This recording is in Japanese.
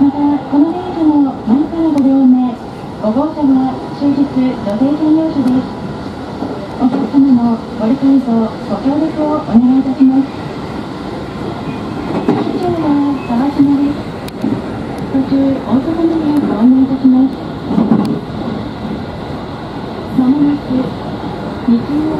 また、この電車の前から5両目、5号車は終日女性専用車です。お客様のご理解とご協力をお願いいたします。車掌は川島です。途中、大阪までご案内いたします。まもなく、日曜